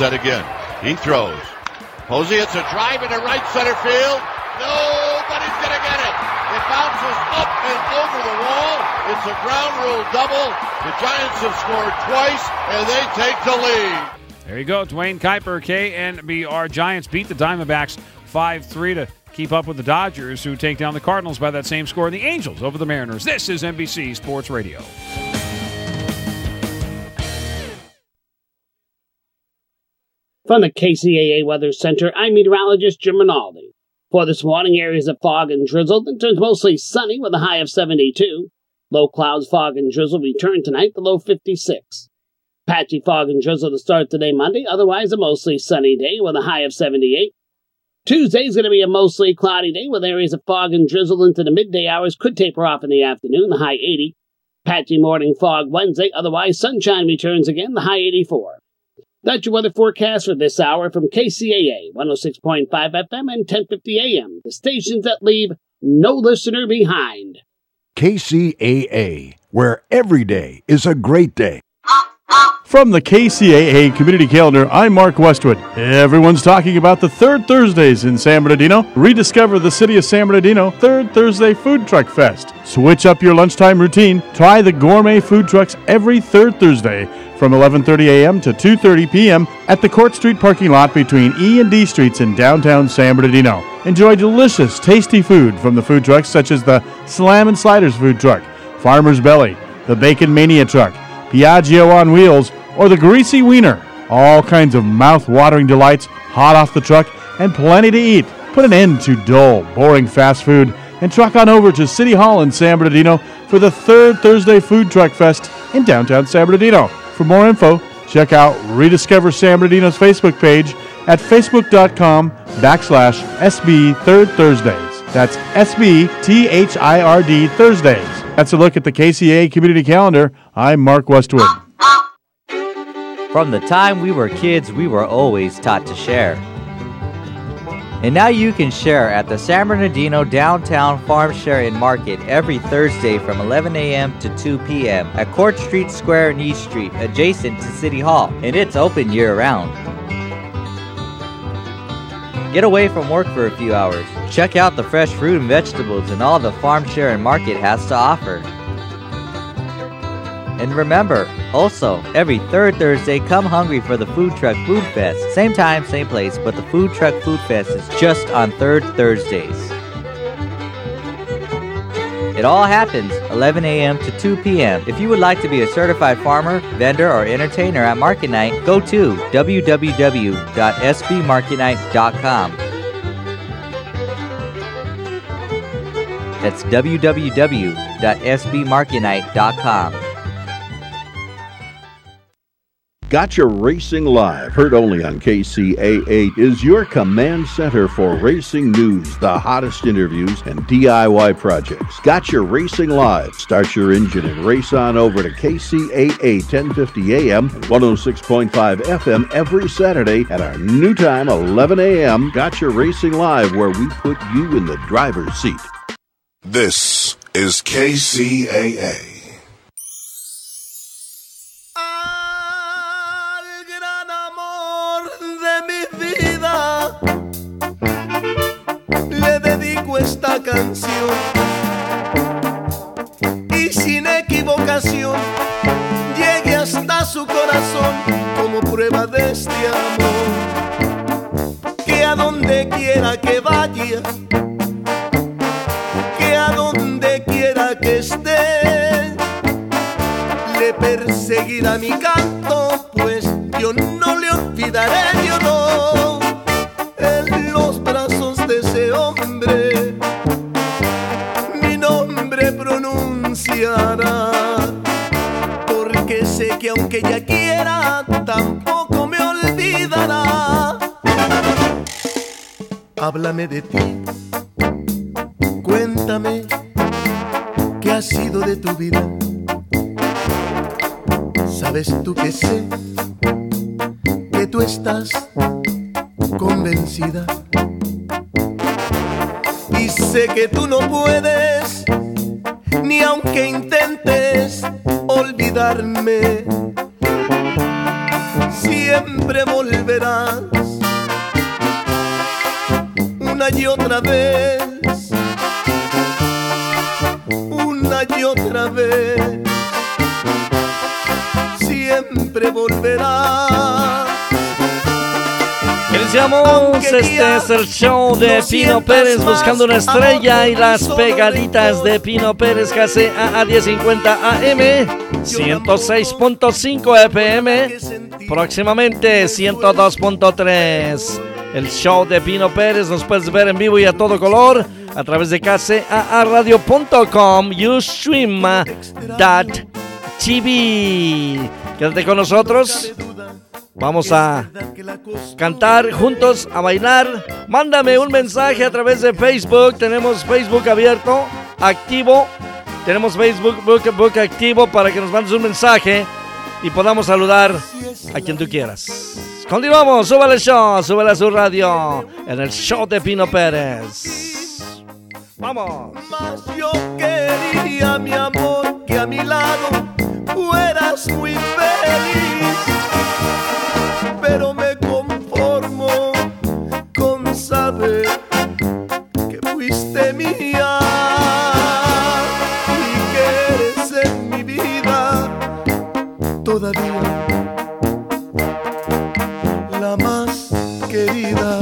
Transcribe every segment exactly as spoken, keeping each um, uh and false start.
set again. He throws. Posey, it's a drive into right center field. Nobody's going to get it. It bounces up and over the wall. It's a ground rule double. The Giants have scored twice, and they take the lead. There you go. Dwayne Kuiper, K N B R. Giants beat the Diamondbacks five three to keep up with the Dodgers, who take down the Cardinals by that same score. The Angels over the Mariners. This is N B C Sports Radio. From the K C A A Weather Center, I'm meteorologist Jim Rinaldi. For this morning, areas of fog and drizzle, then turns mostly sunny with a high of seventy-two. Low clouds, fog, and drizzle return tonight, the low fifty-six. Patchy fog and drizzle to start today, Monday, otherwise a mostly sunny day with a high of seventy-eight. Tuesday's going to be a mostly cloudy day with areas of fog and drizzle into the midday hours, could taper off in the afternoon, the high eighty. Patchy morning fog Wednesday, otherwise sunshine returns again, the high eighty-four. That's your weather forecast for this hour from K C A A, one oh six point five F M and ten fifty A M, the stations that leave no listener behind. K C A A, where every day is a great day. From the K C A A Community Calendar, I'm Mark Westwood. Everyone's talking about the Third Thursdays in San Bernardino. Rediscover the city of San Bernardino Third Thursday Food Truck Fest. Switch up your lunchtime routine. Try the gourmet food trucks every third Thursday from eleven thirty a.m. to two thirty p.m. at the Court Street parking lot between E and D Streets in downtown San Bernardino. Enjoy delicious, tasty food from the food trucks such as the Slam and Sliders food truck, Farmer's Belly, the Bacon Mania truck, Piaggio on Wheels, or the Greasy Wiener. All kinds of mouth-watering delights, hot off the truck, and plenty to eat. Put an end to dull, boring fast food and truck on over to City Hall in San Bernardino for the Third Thursday Food Truck Fest in downtown San Bernardino. For more info, check out Rediscover San Bernardino's Facebook page at facebook.com backslash SB Third Thursdays. That's S B T H I R D Thursdays. That's a look at the K C A A Community Calendar. I'm Mark Westwood. From the time we were kids, we were always taught to share. And now you can share at the San Bernardino Downtown Farm Share and Market every Thursday from eleven a.m. to two p.m. at Court Street Square and East Street, adjacent to City Hall, and it's open year-round. Get away from work for a few hours. Check out the fresh fruit and vegetables and all the Farm Share and Market has to offer. And remember, also, every third Thursday, come hungry for the Food Truck Food Fest. Same time, same place, but the Food Truck Food Fest is just on third Thursdays. It all happens eleven a.m. to two p.m. If you would like to be a certified farmer, vendor, or entertainer at Market Night, go to w w w dot s b market night dot com. That's w w w dot s b market night dot com. Gotcha Racing Live, heard only on K C A A, is your command center for racing news, the hottest interviews, and D I Y projects. Gotcha Racing Live. Start your engine and race on over to K C A A ten fifty A M and one oh six point five F M every Saturday at our new time, eleven a.m. Gotcha Racing Live, where we put you in the driver's seat. This is K C A A. Esta canción y sin equivocación llegue hasta su corazón como prueba de este amor, que a donde quiera que vaya, que a donde quiera que esté, le perseguirá mi canto, pues yo no le olvidaré, yo no, en los brazos de ese hombre pronunciará, porque sé que aunque ella quiera, tampoco me olvidará. Háblame de ti, cuéntame qué ha sido de tu vida. Sabes tú que sé que tú estás convencida, y sé que tú no puedes, ni aunque intentes olvidarme. Si siempre volverás una y otra vez, una y otra vez, siempre volverás. Iniciamos, este es el show de Pino Pérez buscando una estrella y las pegaditas de Pino Pérez, Kcaa diez cincuenta A M, ciento seis punto cinco F M, próximamente ciento dos punto tres. El show de Pino Pérez nos puedes ver en vivo y a todo color a través de kcaa radio punto com, ustream punto t v. Quédate con nosotros. Vamos a cantar juntos, a bailar. Mándame un mensaje a través de Facebook. Tenemos Facebook abierto, activo. Tenemos Facebook book, book activo para que nos mandes un mensaje y podamos saludar a quien tú quieras. Continuamos, súbale el show, súbale a su radio en el show de Pino Pérez. Vamos. Mas yo quería, mi amor, que a mi lado fueras muy feliz, pero me conformo con saber que fuiste mía y que eres en mi vida todavía la más querida.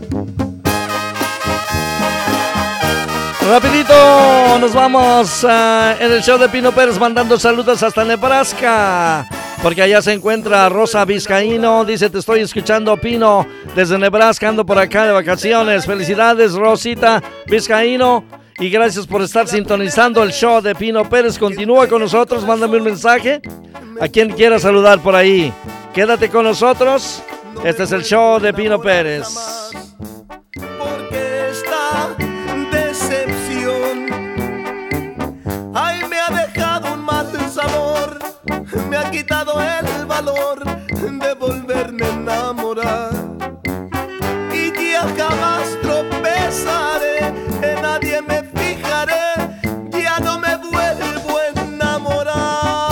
Rapidito, nos vamos uh, en el show de Pino Pérez mandando saludos hasta Nebraska, porque allá se encuentra Rosa Vizcaíno. Dice, te estoy escuchando, Pino, desde Nebraska, ando por acá de vacaciones. Felicidades, Rosita Vizcaíno, y gracias por estar sintonizando el show de Pino Pérez. Continúa con nosotros, mándame un mensaje a quien quiera saludar por ahí. Quédate con nosotros, este es el show de Pino Pérez. Porque esta decepción, ay, me ha dejado un mal sabor, me ha quitado el valor de volverme a enamorar, y ya jamás tropezaré, en nadie me fijaré, ya no me vuelvo a enamorar.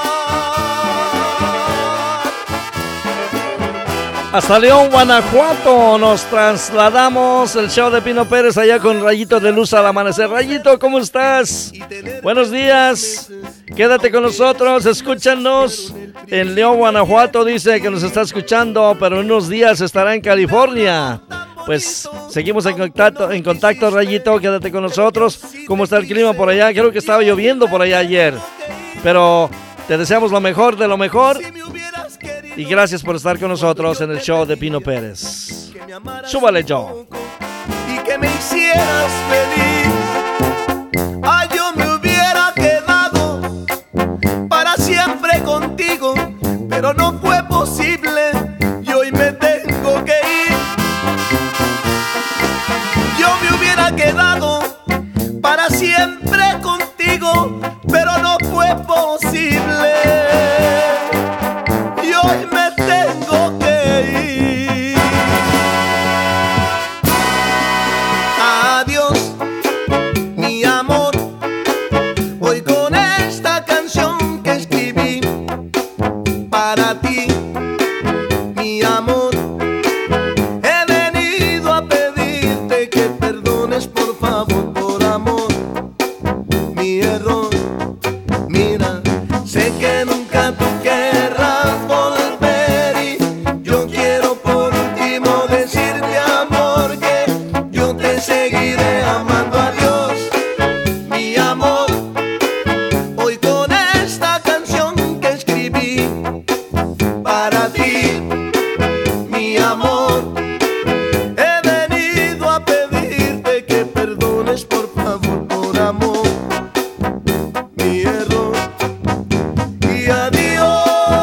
Hasta León, Guanajuato, nos trasladamos. El show de Pino Pérez allá con Rayito de Luz al amanecer. Rayito, ¿cómo estás? Buenos días. Quédate con nosotros, escúchanos. En León, Guanajuato dice que nos está escuchando, pero en unos días estará en California. Pues seguimos en contacto, en contacto, Rayito, quédate con nosotros. ¿Cómo está el clima por allá? Creo que estaba lloviendo por allá ayer, pero te deseamos lo mejor de lo mejor. Y gracias por estar con nosotros en el show de Pino Pérez. Súbale, Joe. Y que me hicieras feliz. Ay, yo me hubiera quedado para siempre contigo, pero no fue posible y hoy me tengo que ir. Yo me hubiera quedado para siempre contigo, pero no fue posible. Hoy me tengo que ir. Adiós, mi amor. Hoy con esta canción que escribí para ti, mi amor, he venido a pedirte que perdones, por favor, por amor, mi error. Mira, sé que nunca tú querrás volver. Seguiré amando a Dios, mi amor. Hoy con esta canción que escribí para ti, mi amor, he venido a pedirte que perdones, por favor, por amor, mi error. Y adiós.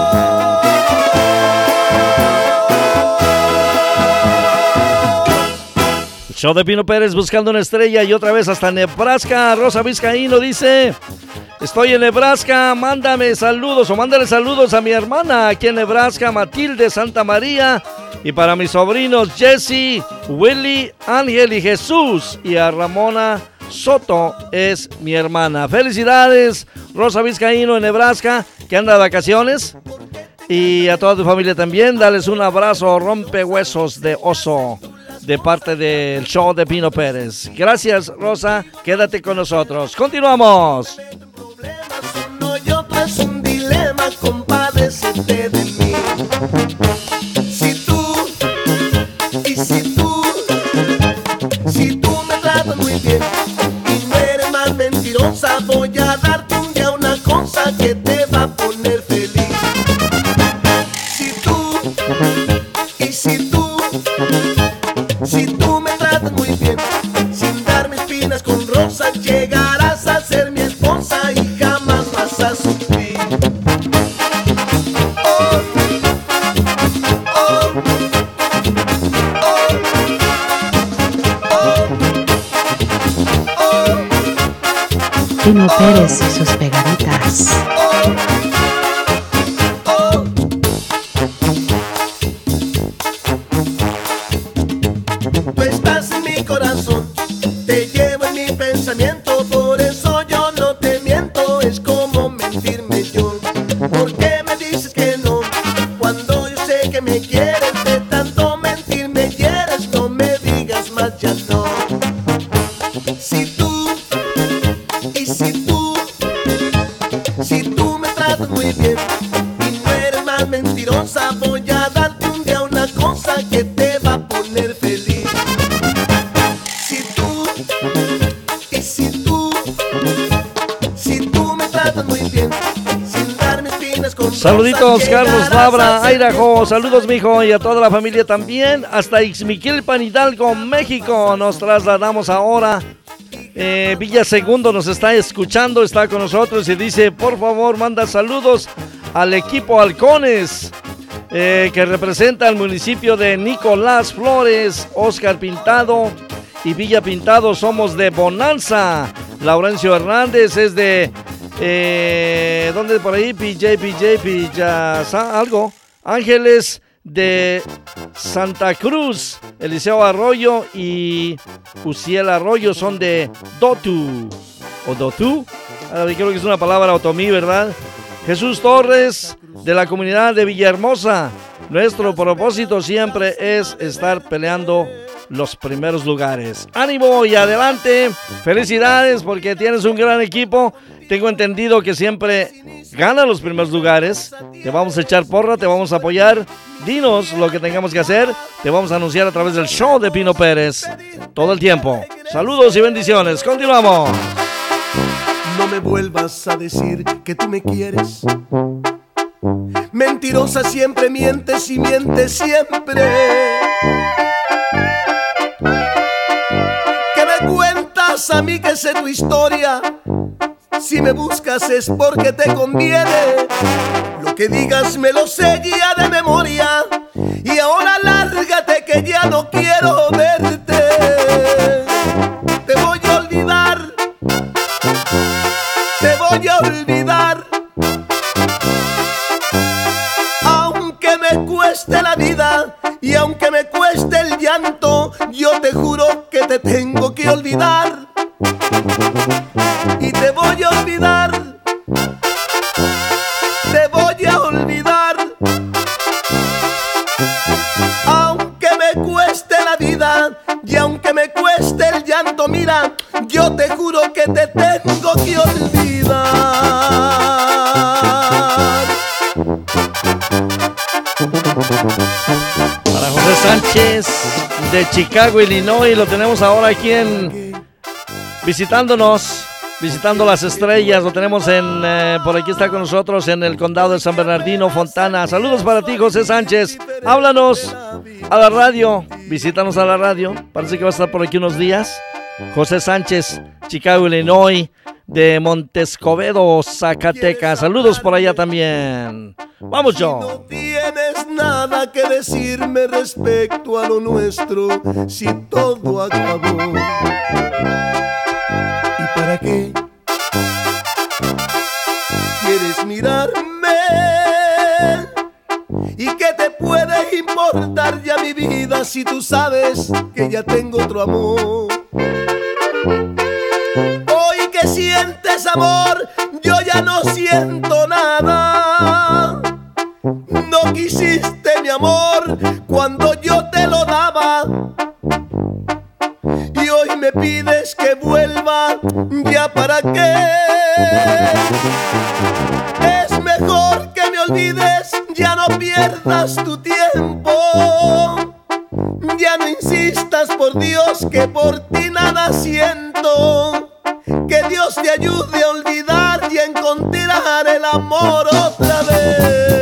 Show de Pino Pérez buscando una estrella y otra vez hasta Nebraska. Rosa Vizcaíno dice, estoy en Nebraska, mándame saludos o mándale saludos a mi hermana aquí en Nebraska, Matilde Santa María, y para mis sobrinos Jesse, Willy, Ángel y Jesús, y a Ramona Soto es mi hermana. Felicidades, Rosa Vizcaíno en Nebraska, que anda de vacaciones. Y a toda tu familia también, dales un abrazo rompehuesos de oso de parte del show de Pino Pérez. Gracias, Rosa, quédate con nosotros. Continuamos. Uno y otro es un dilema, compadécete de mí. Si tú, y si tú, si tú me tratas muy bien y no eres más mentirosa, voy a darte un día una cosa que te va a poner feliz. Si tú, y si tú, si tú me tratas muy bien, sin darme espinas con rosas, llegarás a ser mi esposa y jamás vas a sufrir. Oh, oh, oh, oh, oh. Pino Pérez y sus pegaditas. Tú estás en mi corazón, te llevo en mi pensamiento, por eso yo no te miento, es como mentirme yo. ¿Por qué me dices que no? Cuando yo sé que me quieres, de tanto mentir me hieres, no me digas más, ya no. Si tú, y si tú, si tú me tratas muy bien y no eres más mentirosa, voy a darte un día una cosa que te va a poner feliz. Si tú, y si tú, si tú me tratas muy bien, sin darme espinas con Saluditos, rosas, Carlos llegarás Labra, a ser Idaho. Saludos, mijo, y a toda la familia también. Hasta Ixmiquilpan, Hidalgo, México. Nos trasladamos ahora. Eh, Villa Segundo nos está escuchando, está con nosotros y dice, por favor, manda saludos al equipo Halcones, eh, que representa al municipio de Nicolás Flores, Oscar Pintado y Villa Pintado. Somos de Bonanza. Laurencio Hernández es de, eh, ¿dónde por ahí? P J, P J, P J, algo. Ángeles de Santa Cruz. Eliseo Arroyo y Uciel Arroyo son de Dotu o Dotu. Ahora creo que es una palabra otomí, ¿verdad? Jesús Torres de la comunidad de Villahermosa. Nuestro propósito siempre es estar peleando los primeros lugares. Ánimo y adelante. Felicidades porque tienes un gran equipo. Tengo entendido que siempre gana los primeros lugares. Te vamos a echar porra, te vamos a apoyar. Dinos lo que tengamos que hacer. Te vamos a anunciar a través del show de Pino Pérez todo el tiempo. Saludos y bendiciones. Continuamos. No me vuelvas a decir que tú me quieres. Mentirosa, siempre mientes y mientes siempre. ¿Qué me cuentas a mí que sé tu historia? Si me buscas es porque te conviene. Lo que digas me lo sé ya de memoria. Y ahora lárgate que ya no quiero verte. Te voy a olvidar. Te voy a olvidar. Aunque me cueste la vida y aunque me cueste el llanto, yo te juro que te tengo que olvidar. Y te voy a olvidar. Te voy a olvidar. Aunque me cueste la vida y aunque me cueste el llanto, mira, yo te juro que te tengo que olvidar. Para José Sánchez de Chicago, Illinois, lo tenemos ahora aquí en visitándonos, visitando las estrellas. Lo tenemos en eh, por aquí está con nosotros en el condado de San Bernardino, Fontana. Saludos para ti, José Sánchez. Háblanos a la radio, visítanos a la radio. Parece que va a estar por aquí unos días. José Sánchez, Chicago, Illinois, de Montescobedo, Zacatecas. Saludos por allá también. Vamos, John. No tienes nada que decirme respecto a lo nuestro, si todo acabó. ¿Y para qué quieres mirarme? ¿Y qué te puede importar ya mi vida si tú sabes que ya tengo otro amor? Hoy que sientes amor, yo ya no siento nada. quisiste mi amor cuando yo te lo daba. Y hoy me pides que vuelva, ¿ya para qué? Es mejor que me olvides, ya no pierdas tu tiempo. Ya no insistas, por Dios, que por ti nada siento. Que Dios te ayude a olvidar y a encontrar el amor otra vez.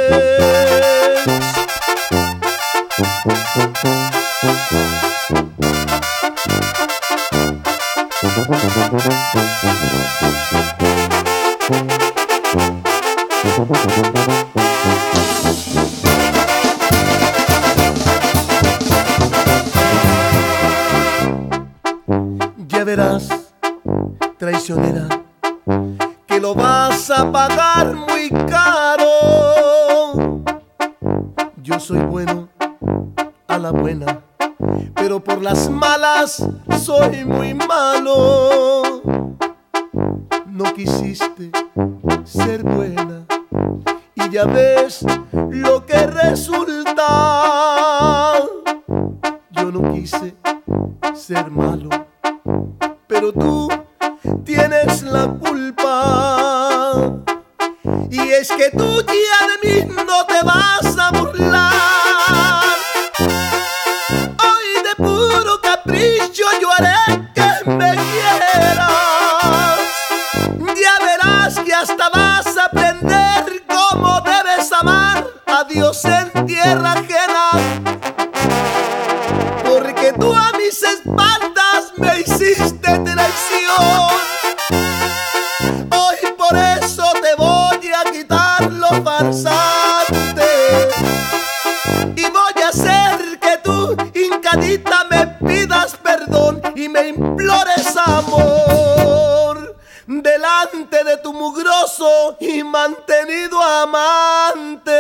Ya verás, traicionera, que lo vas a pagar muy caro. Yo soy bueno a la buena, pero por las malas soy muy malo. No quisiste ser buena y ya ves lo que resulta. Yo no quise ser malo, pero tú tienes la culpa. Y es que tú ya de mí no te vas a burlar. Hoy de puro capricho yo haré que me quieras. Ya verás que hasta vas a aprender cómo debes amar a Dios en tierra ajena. Porque tú a mis espaldas me hiciste traición. Hoy por eso te voy a quitar lo farsante y voy a hacer que tú, hincadita, me pidas perdón y me implores amor delante de tu mugroso y mantenido amante.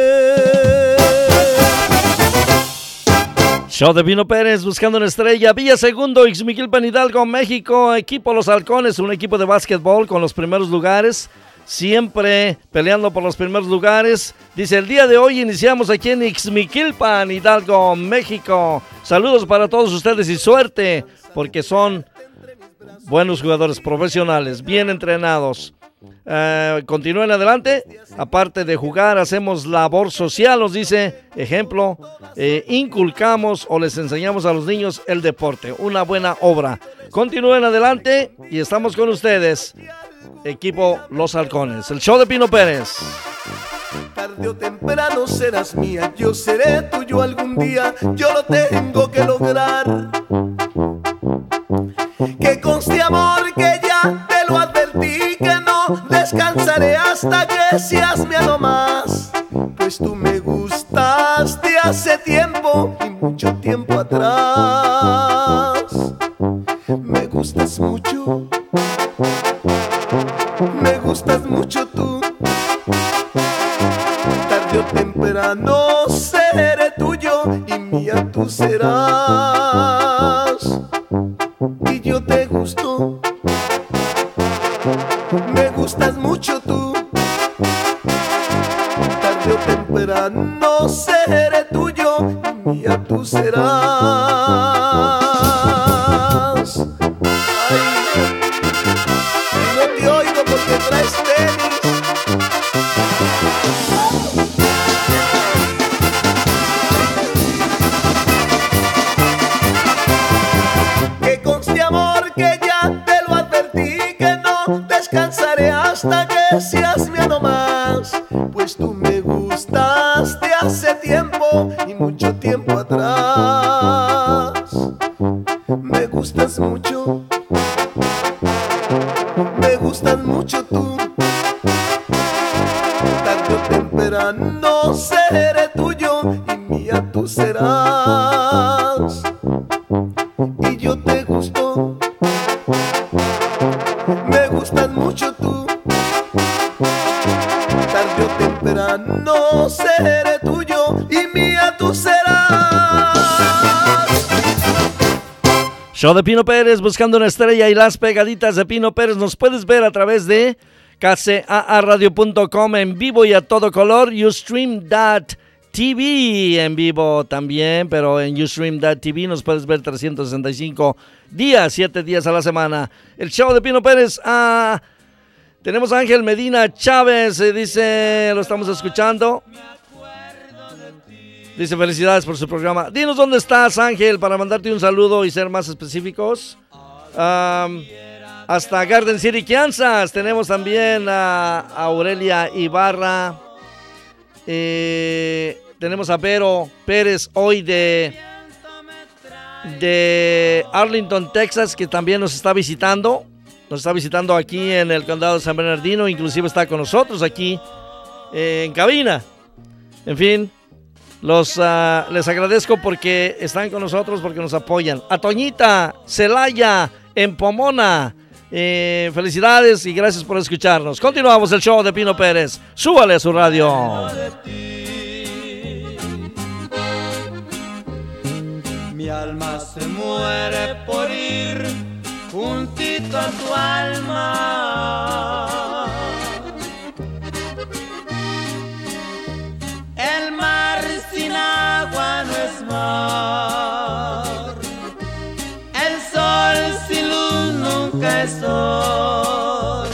Show de Pino Pérez buscando una estrella. Villa Segundo, Ixmiquilpan, Hidalgo, México. Equipo Los Halcones, un equipo de básquetbol con los primeros lugares. Siempre peleando por los primeros lugares. Dice, el día de hoy iniciamos aquí en Ixmiquilpan, Hidalgo, México. Saludos para todos ustedes y suerte, porque son buenos jugadores profesionales, bien entrenados. Uh, continúen adelante. Aparte de jugar, hacemos labor social, nos dice. Ejemplo, eh, inculcamos o les enseñamos a los niños el deporte. Una buena obra. Continúen adelante y estamos con ustedes. Equipo Los Halcones, el show de Pino Pérez. Tarde o temprano serás mía, yo seré tuyo algún día, yo lo tengo que lograr. Que conste, amor, que ya te lo advertí, que no descansaré hasta que seas mía no más. Pues tú me gustas de hace tiempo y mucho tiempo atrás. Me gustas mucho, me gustas mucho tú. Tarde o temprano seré tuyo y mía tú serás. Y yo te gusto, me gustas mucho tú. Tarde o temprano seré tuyo y mía tú serás. Ay, no te oigo porque traes tenis. Que conste, amor, que ya te lo advertí, que no descansaré hasta que seas mía no más. Pues tú me gustas de hace tiempo y mucho tiempo atrás. Me gustas mucho, me gustas mucho tú. Tarde o temprano seré tuyo y mía tú serás. Y yo te gusto, me gustas mucho tú. Tarde o temprano seré tuyo y mía tú serás. Show de Pino Pérez buscando una estrella y las pegaditas de Pino Pérez. Nos puedes ver a través de Kcaa radio punto com en vivo y a todo color. Ustream punto T V en vivo también, pero en Ustream punto T V nos puedes ver trescientos sesenta y cinco días, siete días a la semana. El show de Pino Pérez. Ah, tenemos a Ángel Medina Chávez, eh, dice, lo estamos escuchando. Dice, felicidades por su programa. Dinos dónde estás, Ángel, para mandarte un saludo y ser más específicos. Um, hasta Garden City, Kansas. Tenemos también a, a Aurelia Ibarra. Eh, tenemos a Vero Pérez hoy de, de Arlington, Texas, que también nos está visitando. Nos está visitando aquí en el condado de San Bernardino. Inclusive está con nosotros aquí eh, en cabina. En fin, los, uh, les agradezco porque están con nosotros, porque nos apoyan. A Toñita, Celaya, en Pomona. Eh, felicidades y gracias por escucharnos. Continuamos el show de Pino Pérez. Súbale a su radio. Mi alma se muere por ir juntito a tu alma. El mar sin agua no es mar. El sol sin luz nunca es sol.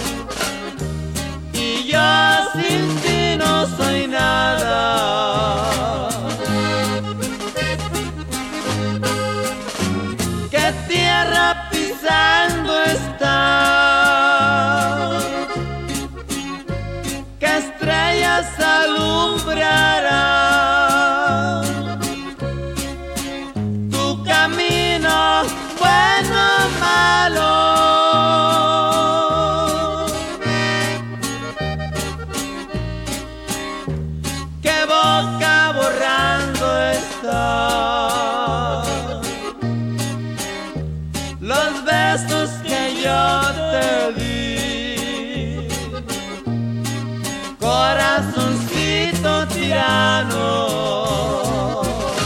Y yo sin ti no soy nada. ¿Qué tierra pisando está? ¿Qué estrellas alumbrará tu camino, bueno o malo? ¿Qué boca borrando está los besos que yo te di? Corazoncito tirano.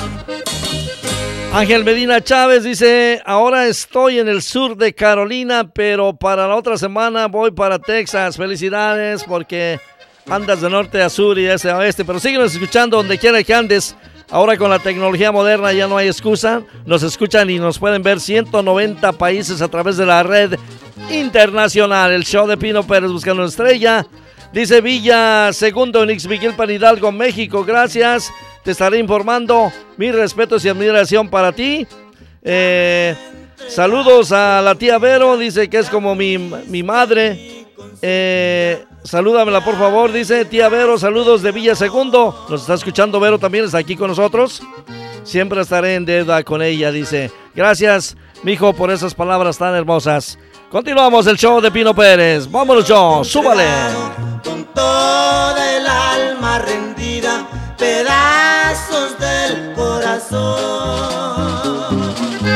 Ángel Medina Chávez dice, ahora estoy en el sur de Carolina, pero para la otra semana voy para Texas. Felicidades porque andas de norte a sur y de este a oeste, pero síguenos escuchando donde quiera que andes. Ahora con la tecnología moderna ya no hay excusa. Nos escuchan y nos pueden ver ciento noventa países a través de la red internacional. El show de Pino Pérez buscando una estrella. Dice Villa Segundo en Ixmiquilpan, Hidalgo, México. Gracias. Te estaré informando. Mis respetos y admiración para ti. Eh, saludos a la tía Vero. Dice que es como mi, mi madre. Eh, salúdamela por favor. Dice tía Vero, saludos de Villa Segundo. Nos está escuchando Vero también. Está aquí con nosotros. Siempre estaré en deuda con ella. Dice gracias, mijo, por esas palabras tan hermosas. Continuamos el show de Pino Pérez. Vámonos, John. Súbale. Con toda el alma rendida, pedazos del corazón.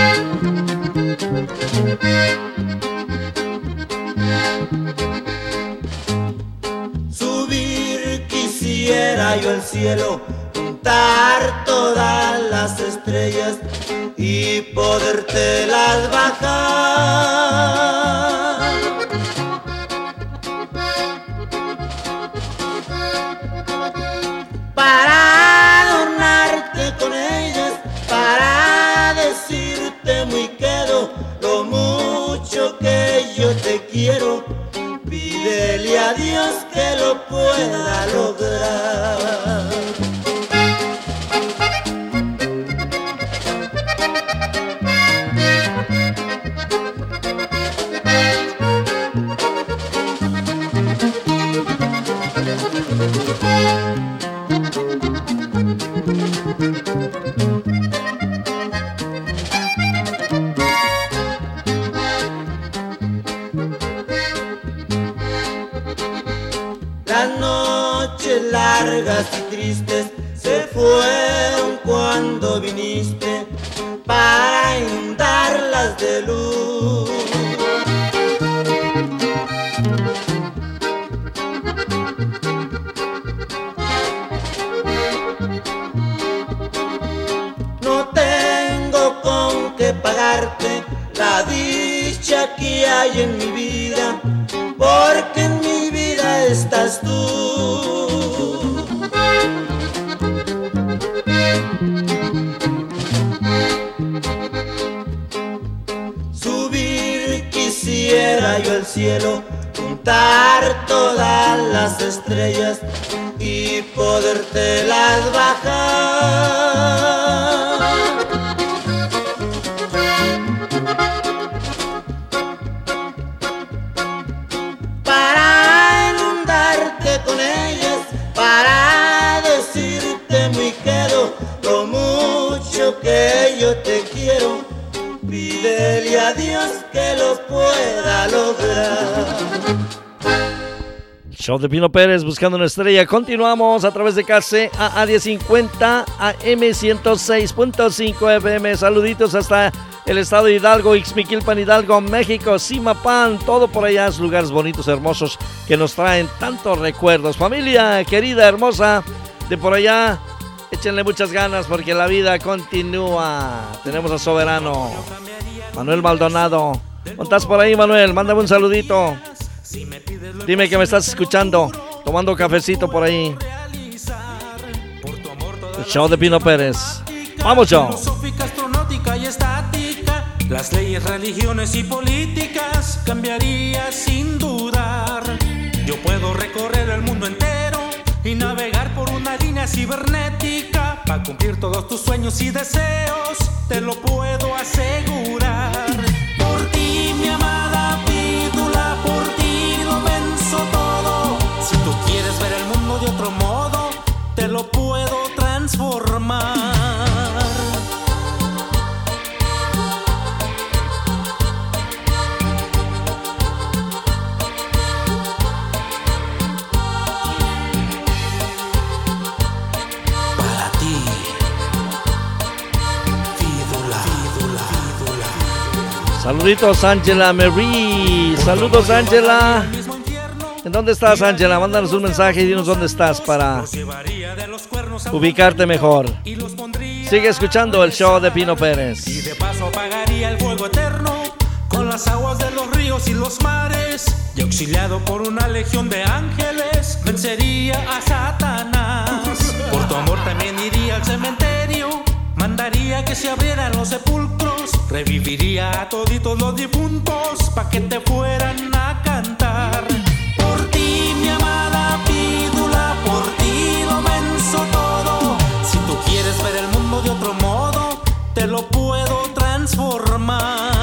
Subir quisiera yo al cielo, juntar todas las estrellas y podértelas bajar. Para adornarte con ellas, para decirte muy quedo lo mucho que yo te quiero. Pídele a Dios que lo pueda lograr. Las noches largas y tristes se fueron cuando viniste para inundarlas de luz. No tengo con qué pagarte la dicha que hay en mi vida, porque en mi vida estás tú. Subir quisiera yo al cielo, juntar todas las estrellas y podértelas bajar. Para inundarte con ellas, para decirte muy quedo lo mucho que yo te quiero. Pídele a Dios que lo pueda lograr. Show de Pino Pérez buscando una estrella. Continuamos a través de Kcaa diez cincuenta A M ciento seis punto cinco F M. Saluditos hasta el estado de Hidalgo, Ixmiquilpan, Hidalgo, México, Zimapán, todo por allá, es lugares bonitos, hermosos que nos traen tantos recuerdos. Familia querida, hermosa de por allá, échenle muchas ganas porque la vida continúa. Tenemos a Soberano, Manuel Maldonado. ¿Dónde estás por ahí, Manuel? Mándame un saludito. Dime que me estás escuchando, tomando cafecito por ahí. El show de Pino Pérez. Vamos, show. Filosófica, astronáutica y estática, las leyes, religiones y políticas cambiaría sin dudar. Yo puedo recorrer el mundo entero y navegar por una línea cibernética para cumplir todos tus sueños y deseos, te lo puedo asegurar. Por ti, mi amada Pídula, por ti lo venzo todo. Si tú quieres ver el mundo de otro modo, te lo puedo transformar. Saluditos, Ángela Marie. Saludos, Ángela. ¿En dónde estás, Ángela? Mándanos un mensaje y dinos dónde estás para ubicarte mejor. Sigue escuchando el show de Pino Pérez. Y de paso apagaría el fuego eterno con las aguas de los ríos y los mares. Y auxiliado por una legión de ángeles, vencería a Satanás. Por tu amor también iría al cementerio, mandaría que se abrieran los sepulcros, reviviría a toditos los difuntos pa' que te fueran a cantar. Por ti, mi amada Pídula, por ti lo venzo todo. Si tú quieres ver el mundo de otro modo, te lo puedo transformar.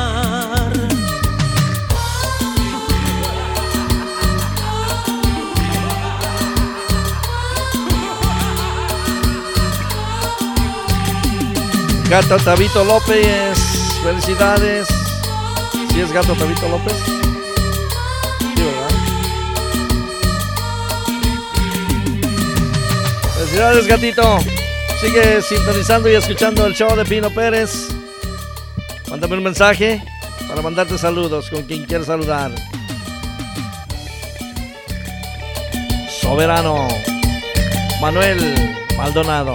Gato Tabito López, felicidades. ¿Sí es Gato Tabito López? Sí, ¿verdad? Felicidades, gatito. Sigue sintonizando y escuchando el show de Pino Pérez. Mándame un mensaje para mandarte saludos con quien quieras saludar. Soberano, Manuel Maldonado.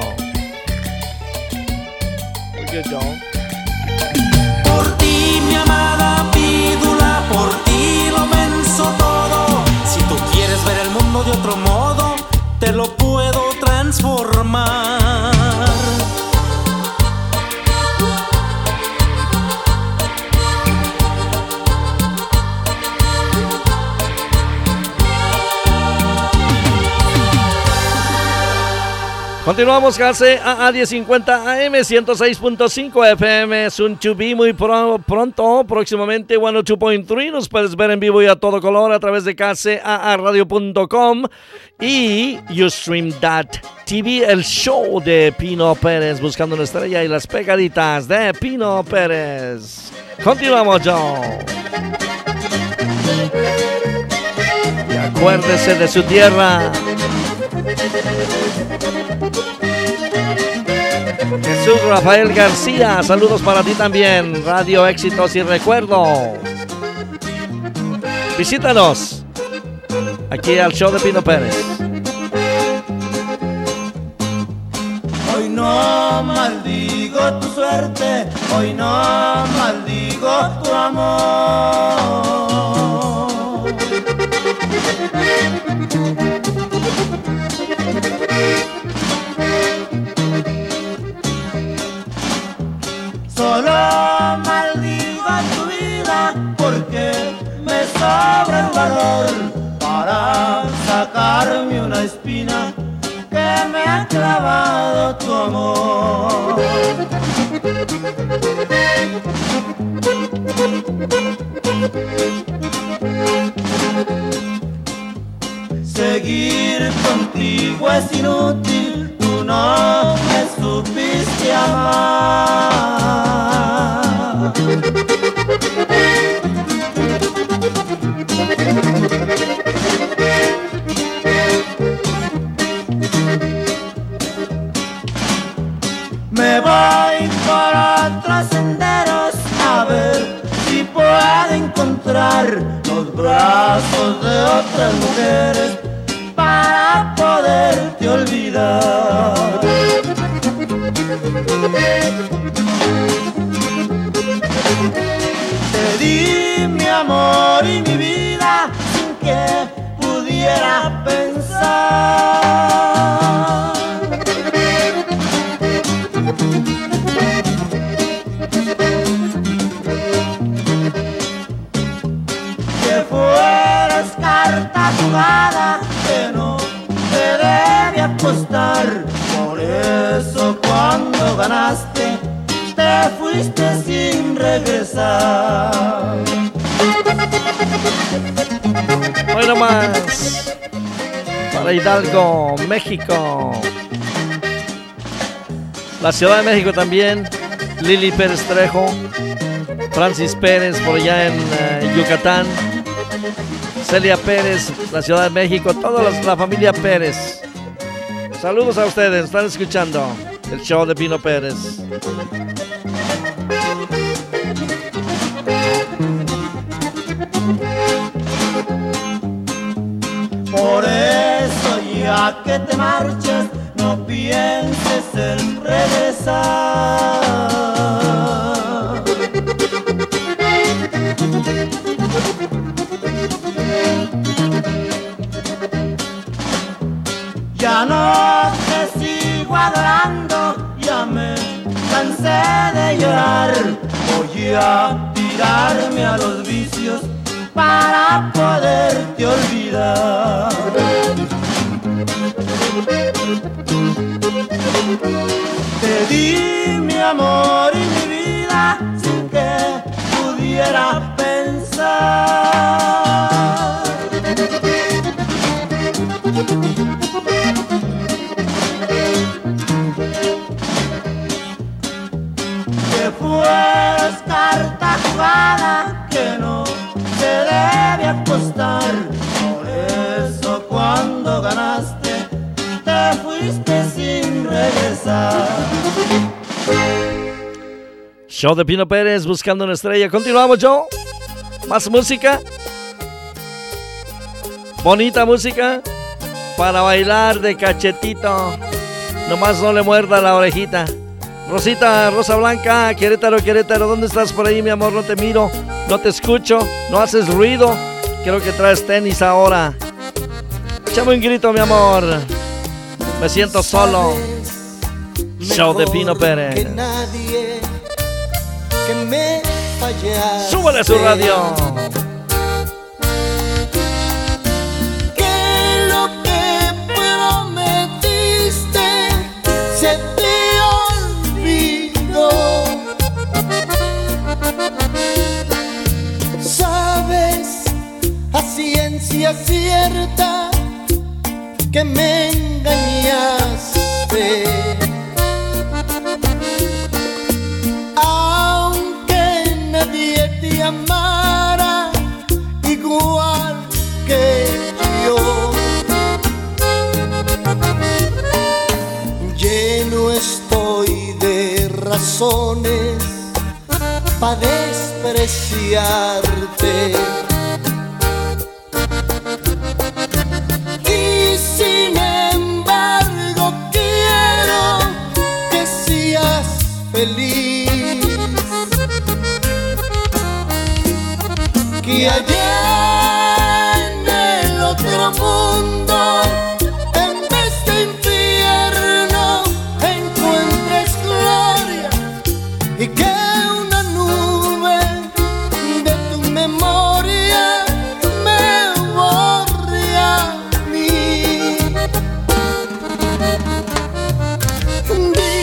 Por ti, mi amada Pídula, por ti lo venzo todo. Si tú quieres ver el mundo de otro modo, te lo puedo transformar. Continuamos, Kcaa diez cincuenta A M ciento seis punto cinco F M. Soon to be muy pro, pronto, próximamente ciento dos punto tres. Nos puedes ver en vivo y a todo color a través de kcaa radio punto com y Ustream punto t v, el show de Pino Pérez, buscando una estrella y las pegaditas de Pino Pérez. Continuamos, Joe. Y acuérdese de su tierra. Jesús Rafael García, saludos para ti también. Radio Éxitos y Recuerdo. Visítanos aquí al show de Pino Pérez. Hoy no maldigo tu suerte, hoy no maldigo tu amor. amor. Seguir contigo es inútil, tú no me supiste amar. Me voy por otros senderos a ver si puedo encontrar los brazos de otras mujeres para poderte olvidar. Te di mi amor y mi vida sin que pudiera pensar que fueras carta jugada que no te debe apostar. Por eso cuando ganaste te fuiste sin regresar. Bueno más para Hidalgo, México. La Ciudad de México también. Lili Pérez Trejo, Francis Pérez por allá en uh, Yucatán, Celia Pérez, la Ciudad de México, toda la, la familia Pérez. Saludos a ustedes, están escuchando el show de Pino Pérez. Por eso ya que te marches, no pienses en regresar. Ya no te sigo adorando, ya me cansé de llorar. Voy a tirarme a los vicios para poderte olvidar. Te di mi amor y mi vida sin que pudiera pensar que fueras carta jugada que no se debe apostar. Por eso cuando ganaste te fuiste sin regresar. Show de Pino Pérez, buscando una estrella. Continuamos, Joe. Más música. Bonita música para bailar de cachetito. Nomás no le muerda la orejita. Rosita, Rosa Blanca, Querétaro, Querétaro, ¿dónde estás por ahí, mi amor? No te miro, no te escucho, no haces ruido. Creo que traes tenis ahora. Échame un grito, mi amor. Me siento solo. Show de Pino Pérez. Que nadie que me fallaste. Súbele a su radio. Que lo que prometiste se te olvidó. Sabes a ciencia cierta que me engañaste. Aunque nadie te amara igual que yo, lleno estoy de razones para despreciarte. Y sin embargo quiero que seas feliz, que allá en el otro mundo, en vez de infierno, encuentres gloria y que una nube de tu memoria me borre a mí.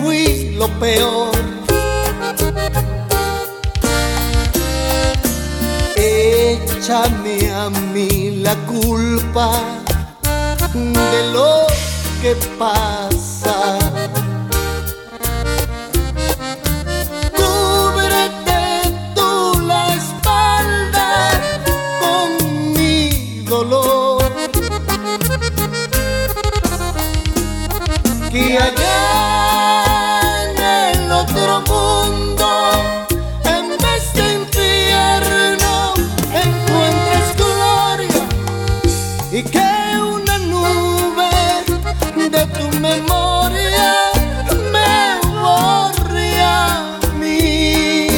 fui lo peor. Échame a mí la culpa de lo que pasa. Cúbrete tú la espalda con mi dolor, que allá en el otro mundo, en vez de infierno, encuentres gloria, y que una nube de tu memoria me borre a mí.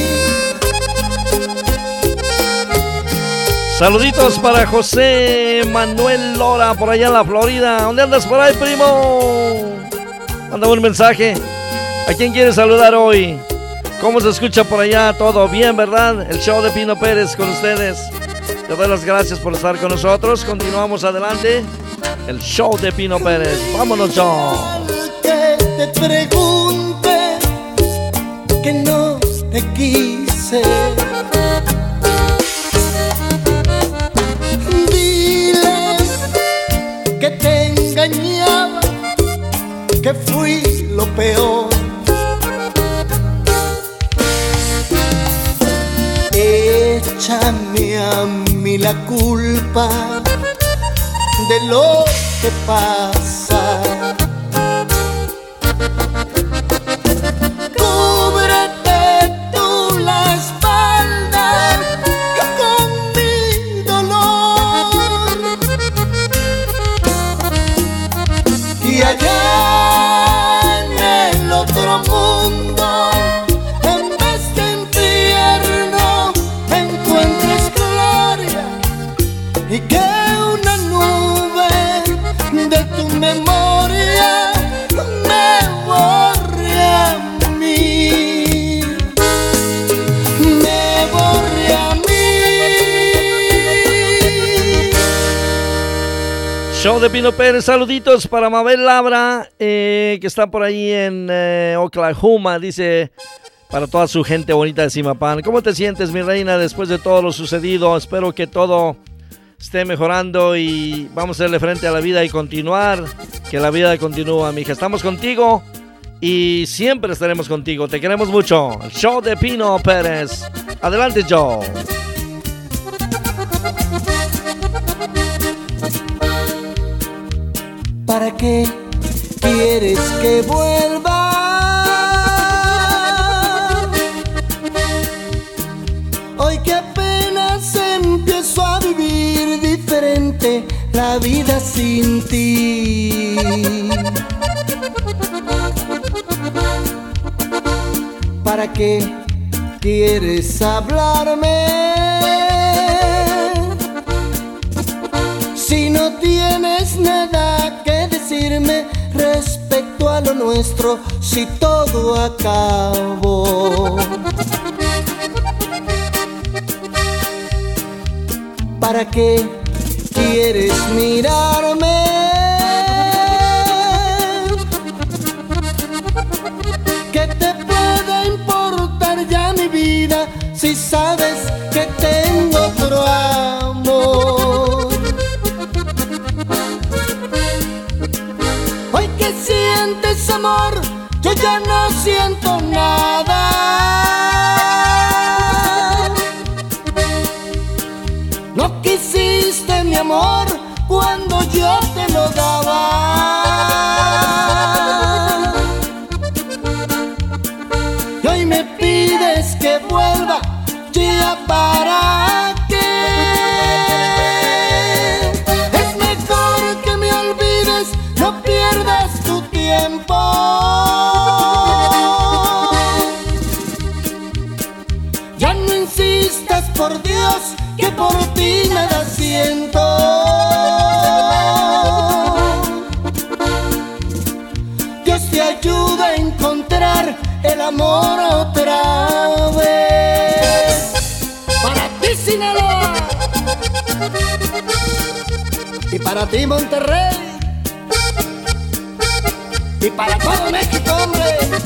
Saluditos para José Manuel Lora, por allá en la Florida. ¿Dónde andas por ahí, primo? Mándame un mensaje. ¿A quién quieres saludar hoy? ¿Cómo se escucha por allá? Todo bien, ¿verdad? El show de Pino Pérez con ustedes. Te doy las gracias por estar con nosotros. Continuamos adelante. El show de Pino Pérez. Vámonos, John. Que te pregunte que no te quise. Dile que te engañaba, que fui lo peor. Échame a mí la culpa de lo que pasa. Cúbrete tú la espalda con mi dolor, y allá en el otro mundo, en vez de infierno, encuentres gloria, y que una nube de tu memoria me borre a mí, me borre a mí. Show de Pino Pérez. Saluditos para Mabel Labra, eh, que está por ahí en eh, Oklahoma. Dice, para toda su gente bonita de Zimapán: ¿cómo te sientes, mi reina, después de todo lo sucedido? Espero que todo esté mejorando y vamos a hacerle frente a la vida y continuar, que la vida continúa, mija. Estamos contigo y siempre estaremos contigo. Te queremos mucho. El show de Pino Pérez. Adelante, Joe. ¿Para qué quieres que vuelva? Hoy que apenas empiezo a vivir diferente la vida sin ti. ¿Para qué quieres hablarme si no tienes nada que decirme respecto a lo nuestro, si todo acabó? ¿Para qué quieres mirarme ¿qué te puede importar ya mi vida si sabes que tengo otro amor? Hoy que sientes amor, yo ya no siento nada. No quisiste mi amor cuando yo te lo daba. Y hoy me pides que vuelva, ya para qué. Es mejor que me olvides, no pierdas tu tiempo. Ya no insistas, por Dios, que por ti nada siento. Dios te ayuda a encontrar el amor otra vez. Para ti, Sinaloa, y para ti, Monterrey. y para todo México, hombre.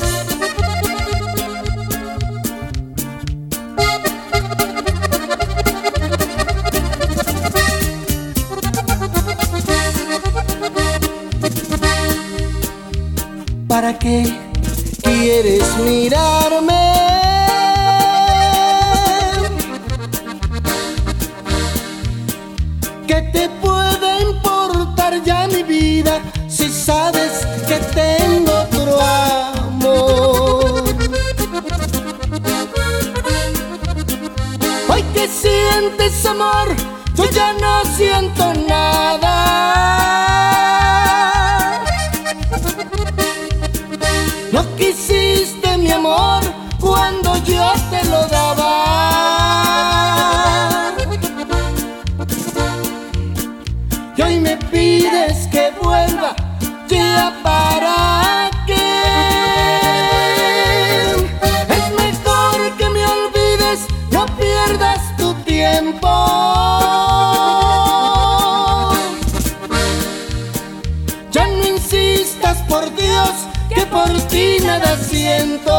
¿Para qué quieres mirarme? ¿Qué te puede importar ya mi vida si sabes que tengo otro amor? Hoy que sientes amor, yo ya no siento nada. No quisiste mi amor cuando yo te lo daba. Y hoy me pides que vuelva, ya para qué. Es mejor que me olvides, no pierdas tu tiempo. Ya no insistas, por Dios, que por ti nada siento.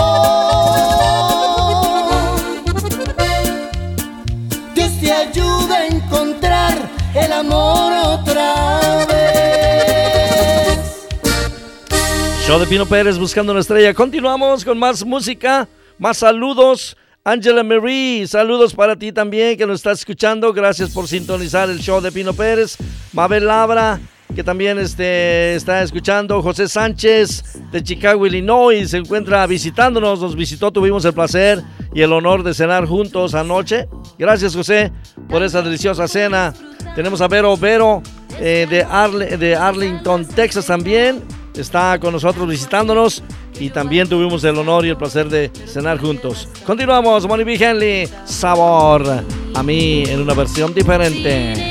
Dios te ayuda a encontrar el amor otra vez. Show de Pino Pérez buscando una estrella. Continuamos con más música, más saludos. Angela Marie, saludos para ti también que nos estás escuchando. Gracias por sintonizar el show de Pino Pérez. Mabel Labra, que también este, está escuchando. José Sánchez de Chicago, Illinois, se encuentra visitándonos, nos visitó, tuvimos el placer y el honor de cenar juntos anoche. Gracias, José, por esa deliciosa cena. Tenemos a Vero Vero eh, de, Arle, de Arlington, Texas también, está con nosotros visitándonos y también tuvimos el honor y el placer de cenar juntos. Continuamos, Bonnie B. Henley, Sabor a mí en una versión diferente.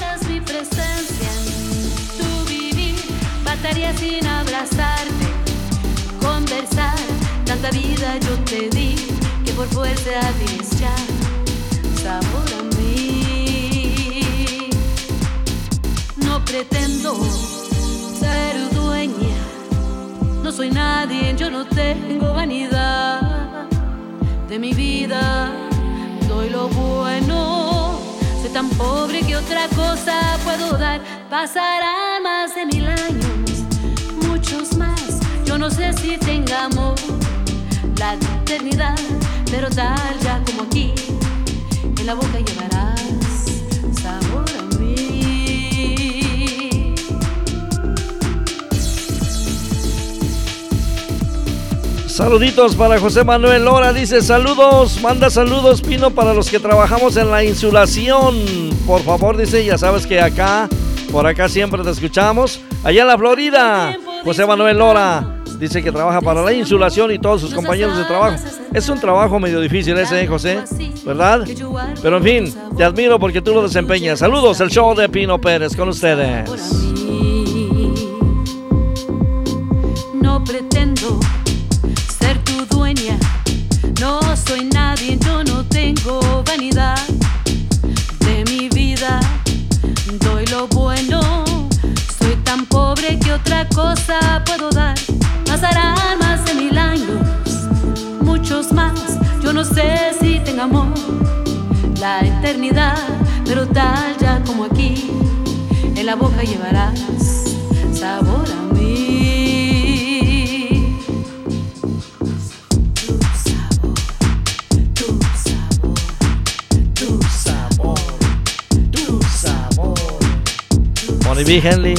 Sin abrazarte, conversar, tanta vida yo te di que por fuerza tienes ya sabor a mí. No pretendo ser dueña, no soy nadie, yo no tengo vanidad de mi vida, doy lo bueno, soy tan pobre que otra cosa puedo dar. Pasarán más de mil años, más, yo no sé si tengamos la eternidad, pero tal ya como aquí, en la boca llevarás sabor a mí. Saluditos para José Manuel Lora, dice saludos, manda saludos Pino para los que trabajamos en la insulación, por favor, dice, ya sabes que acá, por acá siempre te escuchamos, allá en la Florida. José Manuel Lora dice que trabaja para la insulación y todos sus compañeros de trabajo. Es un trabajo medio difícil ese, ¿eh, José? ¿Verdad? Pero en fin, te admiro porque tú lo desempeñas. Saludos, el show de Pino Pérez con ustedes. No pretendo ser tu dueña, no soy nadie, yo no tengo vanidad de mi vida, doy lo bueno. Soy tan pobre que otra cosa puedo dar. Pasarán más de mil años, muchos más. Yo no sé si tengamos la eternidad, pero tal ya como aquí, en la boca llevarás sabor a mí. Tu sabor, tu sabor, tu sabor, tu sabor. Bonnie B. Henley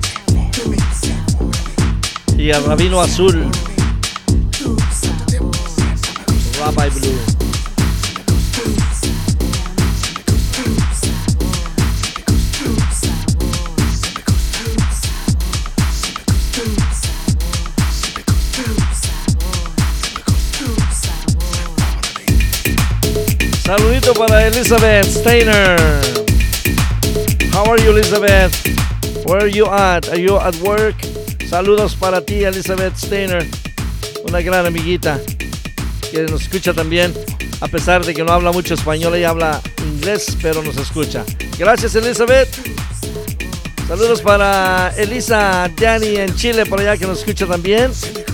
y el Rabino Azul, Rabbi Blue. Saludito para Elizabeth Steiner. How are you, Elizabeth? Where are you at? Are you at work? Saludos para ti, Elizabeth Steiner, una gran amiguita que nos escucha también, a pesar de que no habla mucho español, ella habla inglés, pero nos escucha. Gracias, Elizabeth. Saludos para Elisa Tiani en Chile, por allá que nos escucha también.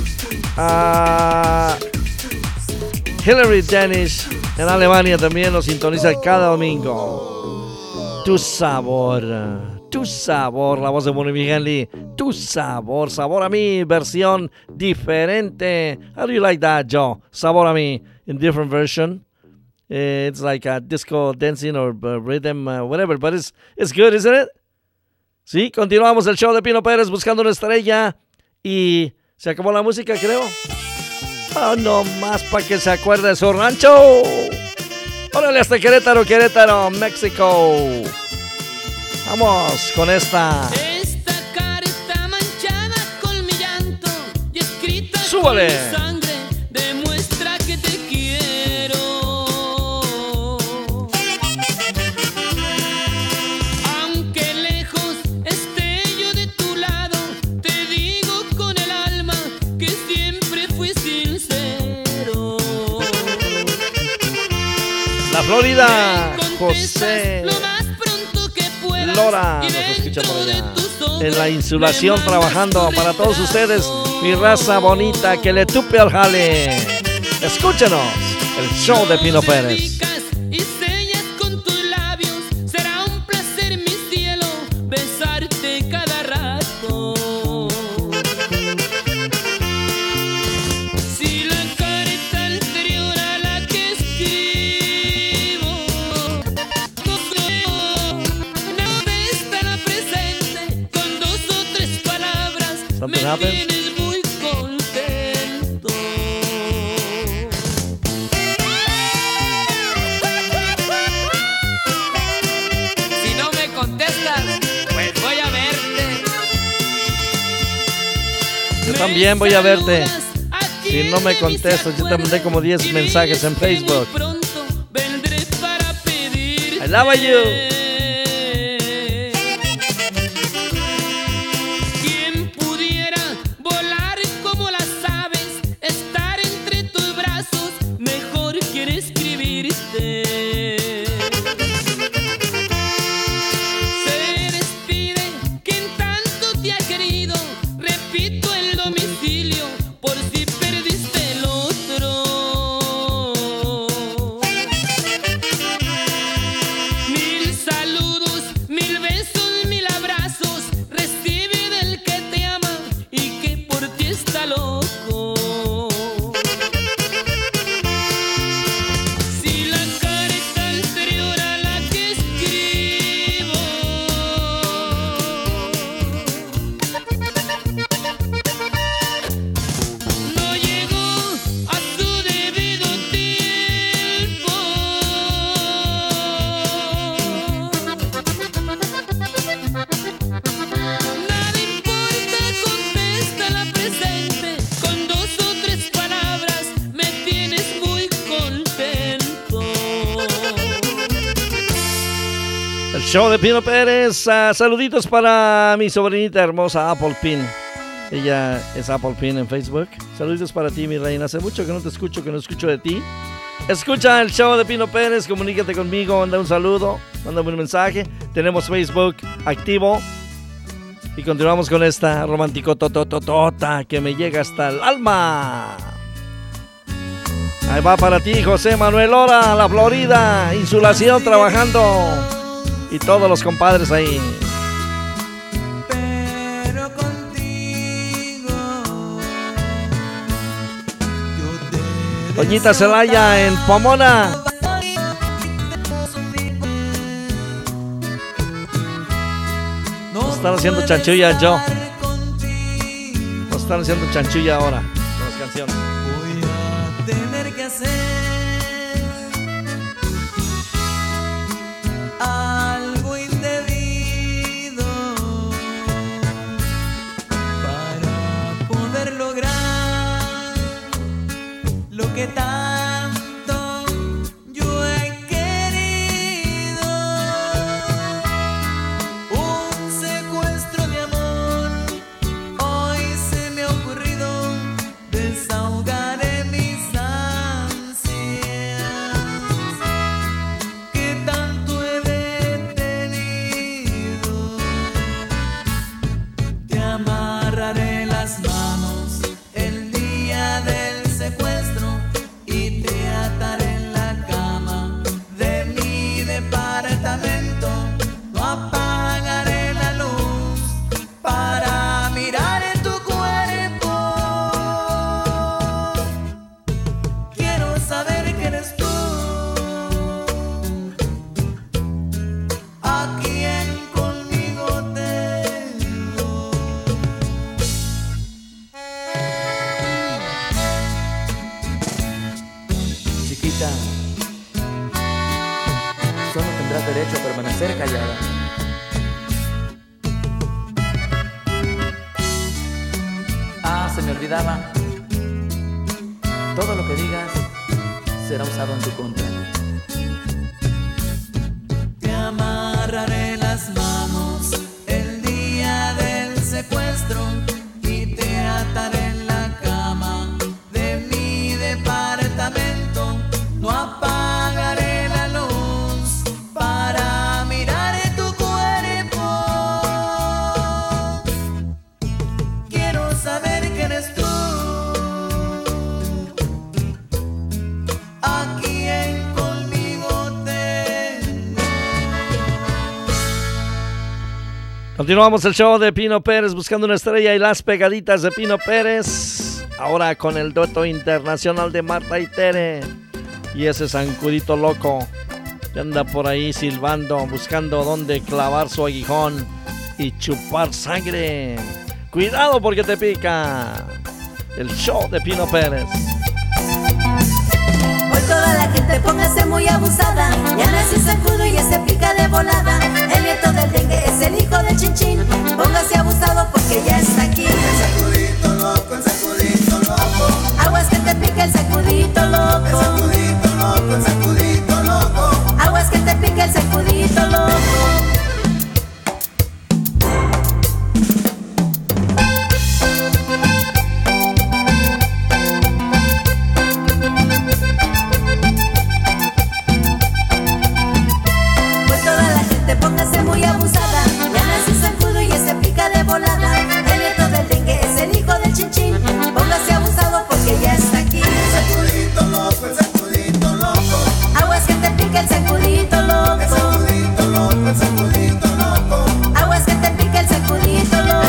A Hillary Danish en Alemania también nos sintoniza cada domingo. Tu sabor, tu sabor, la voz de Moni Migueli. Tu sabor, sabor a mí, versión diferente. How do you like that, Joe? Sabor a mí, in different version. Uh, it's like a disco dancing or uh, rhythm, uh, whatever, but it's, it's good, isn't it? Sí, continuamos el show de Pino Pérez buscando una estrella y se acabó la música, creo. Oh, no más para que se acuerde de su rancho. Órale hasta Querétaro, Querétaro, México. Vamos con esta. Esta carta manchada con mi llanto y escrita Súbale. con mi sangre demuestra que te quiero. Aunque lejos esté yo de tu lado, te digo con el alma que siempre fui sincero. La Florida, José Lora nos escucha por allá. En la insulación trabajando para todos ustedes, mi raza bonita que le tupe al jale. Escúchenos, el show de Pino Pérez. Y sellas con tus labios, será un placer mi cielo besarte cada rato. Si la carta anterior a la que escribo no estará presente, con dos o tres palabras Something me happens? tienes muy contento. Si no me contestas, pues voy a verte. Yo también voy a verte. Si no me contestas, yo te mandé como diez mensajes en Facebook. I love you. Quien pudiera volar como las aves, estar entre tus brazos, mejor quiere escribirte. Se despide quien tanto te ha querido, repito el domicilio por si perdiste el otro. Mil saludos, mil besos, mil abrazos, recibe del que te ama y que por ti está loco. Si la carta anterior a la que escribo no llegó a su debido tiempo, nada importa, contesta la presente, con dos o tres palabras me tienes muy contento. El show de Pino Pérez. Uh, saluditos para mi sobrinita hermosa Apple Pin. Ella es Apple Pin en Facebook. Saluditos para ti, mi reina. Hace mucho que no te escucho, que no escucho de ti. Escucha el show de Pino Pérez, comunícate conmigo, manda un saludo, mándame un mensaje. Tenemos Facebook activo. Y continuamos con esta romántico totototota que me llega hasta el alma. Ahí va para ti, José Manuel Lora, la Florida, insulación trabajando. Y todos los compadres ahí. Pero contigo Doñita Celaya en Pomona. Nos están haciendo chanchulla, yo. Nos están haciendo chanchulla ahora con las canciones. voy a tener que hacer algo indebido para poder lograr lo que tanto yo he querido. Un secuestro de amor, hoy se me ha ocurrido, desahogaré mis ansias que tanto he detenido. Tepita solo tendrás derecho a permanecer callada. Ah, se me olvidaba. Todo lo que digas será usado en tu contra. Te amarraré las manos el día del secuestro y te ataré en la cama de mi departamento. No apagaré la luz para mirar tu cuerpo. Quiero saber que eres tú. ¿A quién conmigo tengo? Continuamos el show de Pino Pérez, buscando una estrella y las pegaditas de Pino Pérez. Ahora con el dueto internacional de Marta y Tere. Y ese zancudito loco que anda por ahí silbando, buscando dónde clavar su aguijón y chupar sangre. Cuidado porque te pica. El show de Pino Pérez. Hoy toda la gente póngase muy abusada. Ya nació zancudo y ese pica de volada. El nieto del dengue es el hijo del chinchín. Póngase abusado porque ya está aquí. El sacudito loco, el sacudito loco. Aguas que te pica el sacudito loco. El sacudito loco, el sacudito loco. Aguas que te pica el sacudito loco. Póngase muy abusada, ya nació zancudo y ese pica de volada. El nieto del dengue es el hijo del chinchín. Póngase abusado porque ya está aquí. El sacudito loco, el sacudito loco. Aguas que te pica el sacudito loco. El sacudito loco, el sacudito loco. Aguas que te pica el sacudito loco.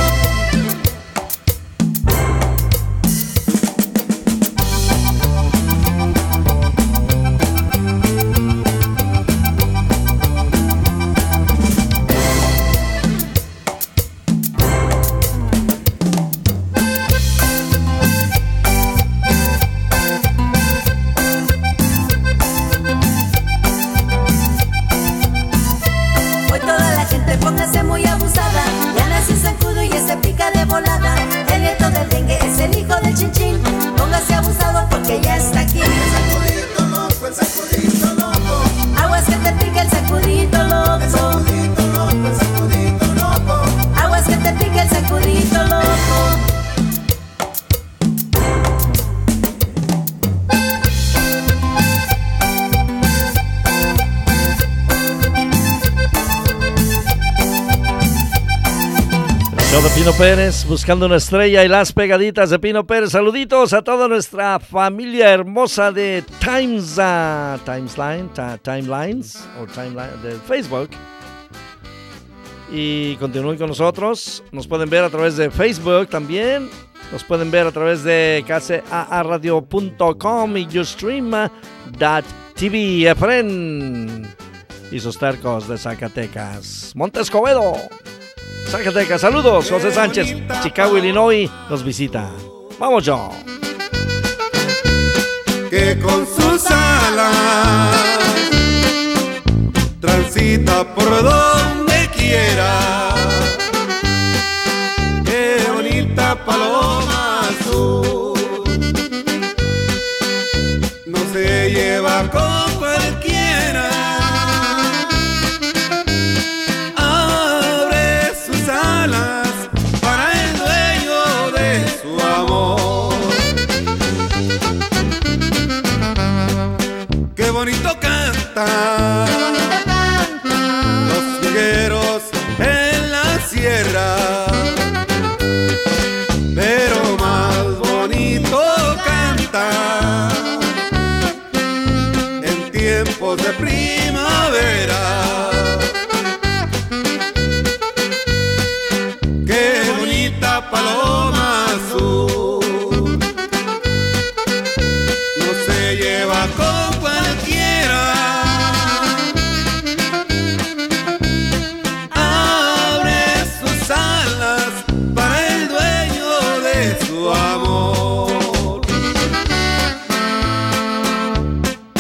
Póngase muy abusada, ya nació zancudo y ese pica de volada. El nieto del dengue es el hijo del chinchín. Póngase abusado porque ya está aquí. El sacudito loco, el sacudito loco. Aguas que te pica el sacudito loco. El sacudito loco, el sacudito loco. Aguas que te pica el sacudito loco. Show de Pino Pérez, buscando una estrella y las pegaditas de Pino Pérez. Saluditos a toda nuestra familia hermosa de Times, uh, Timesline, ta, Timelines, o Timeline de Facebook. Y continúen con nosotros. Nos pueden ver a través de Facebook también. Nos pueden ver a través de kcaa radio punto com y ustream punto t v. Efren y sus tercos de Zacatecas. Monte Escobedo, Zacatecas, saludos. José Sánchez, Chicago, Illinois, nos visita. Vamos, yo. Que con sus alas transita por donde quiera. Qué bonita paloma azul. No se lleva con cualquiera. Qué bonito canta, qué bonito canta los higueros en la sierra, pero más bonito canta en tiempos de primavera. Qué bonita paloma azul, no se lleva con cualquiera. Abre sus alas para el dueño de su amor.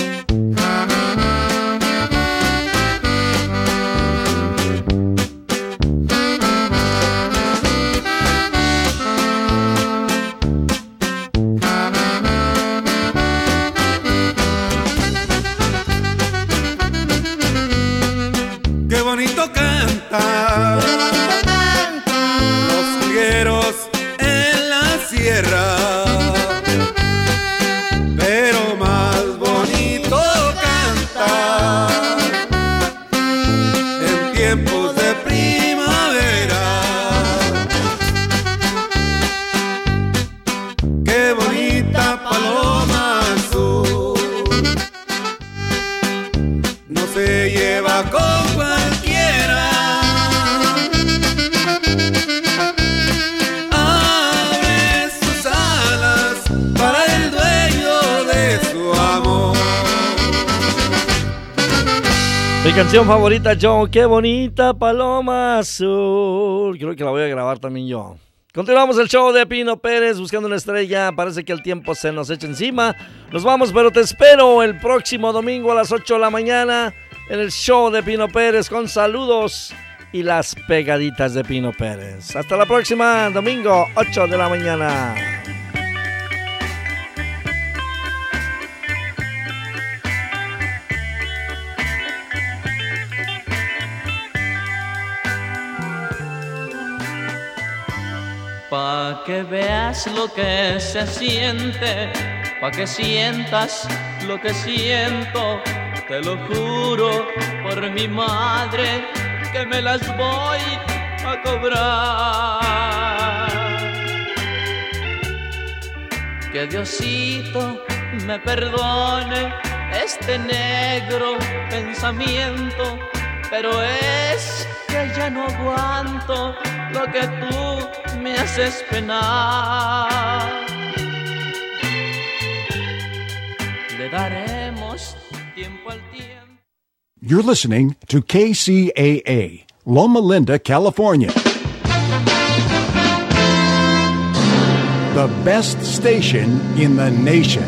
lleva con cualquiera. Abre sus alas para el dueño de su amor. Mi canción favorita, John, qué bonita paloma azul. Creo que la voy a grabar también yo. Continuamos el show de Pino Pérez buscando una estrella. Parece que el tiempo se nos echa encima. Nos vamos, pero te espero el próximo domingo a las ocho de la mañana en el show de Pino Pérez con saludos y las pegaditas de Pino Pérez. Hasta la próxima, domingo, ocho de la mañana. Pa' que veas lo que se siente, pa' que sientas lo que siento, te lo juro por mi madre que me las voy a cobrar. Que Diosito me perdone este negro pensamiento, pero es que ya no aguanto lo que tú me haces penar. Le daremos tiempo al tiempo. You're listening to K C A A, Loma Linda, California. The best station in the nation.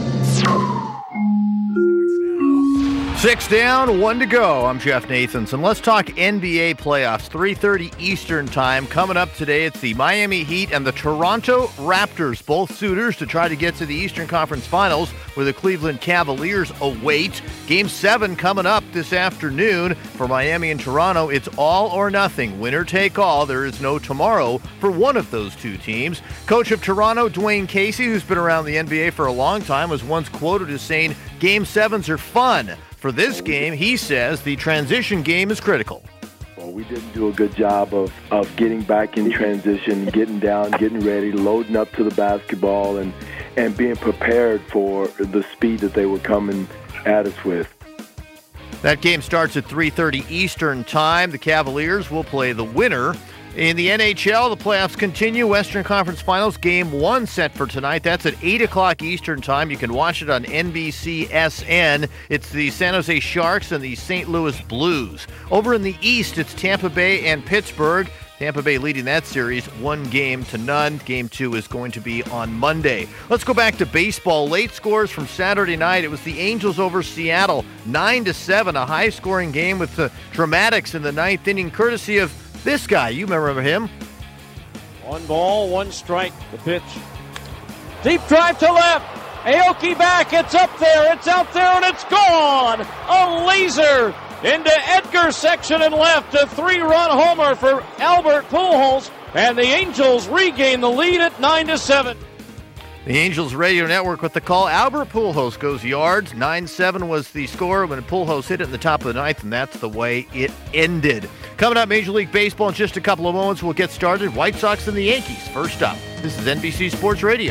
Six down, one to go. I'm Jeff Nathanson. Let's talk N B A playoffs. three thirty Eastern time. Coming up today, it's the Miami Heat and the Toronto Raptors, both suitors to try to get to the Eastern Conference Finals, where the Cleveland Cavaliers await. Game seven coming up this afternoon for Miami and Toronto. It's all or nothing, winner take all. There is no tomorrow for one of those two teams. Coach of Toronto, Dwayne Casey, who's been around the N B A for a long time, was once quoted as saying, Game sevens are fun. For this game, he says the transition game is critical. Well, we didn't do a good job of, of getting back in transition, getting down, getting ready, loading up to the basketball, and, and being prepared for the speed that they were coming at us with. That game starts at three thirty Eastern time. The Cavaliers will play the winner. In the N H L, the playoffs continue. Western Conference Finals, Game one set for tonight. That's at eight o'clock Eastern time. You can watch it on N B C S N. It's the San Jose Sharks and the Saint Louis Blues. Over in the East, it's Tampa Bay and Pittsburgh. Tampa Bay leading that series one game to none. Game two is going to be on Monday. Let's go back to baseball. Late scores from Saturday night. It was the Angels over Seattle, nine to seven, a high-scoring game with the dramatics in the ninth inning, courtesy of this guy. You remember him. One ball, one strike. The pitch. Deep drive to left. Aoki back. It's up there. It's out there, and it's gone. A laser into Edgar's section and left. A three-run homer for Albert Pujols, and the Angels regain the lead at nine to seven. The Angels Radio Network with the call. Albert Pujols goes yards. nine seven was the score when Pujols hit it in the top of the ninth, and that's the way it ended. Coming up, Major League Baseball in just a couple of moments. We'll get started. White Sox and the Yankees first up. This is N B C Sports Radio.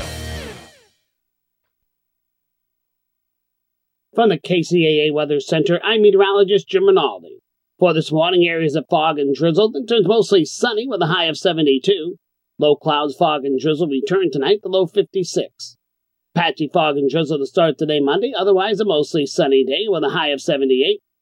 From the K C A A Weather Center, I'm meteorologist Jim Rinaldi. For this morning, areas of fog and drizzle, then turns mostly sunny with a high of seventy-two. Low clouds, fog, and drizzle return tonight, the low fifty-six. Patchy fog and drizzle to start today, Monday. Otherwise, a mostly sunny day with a high of seventy-eight.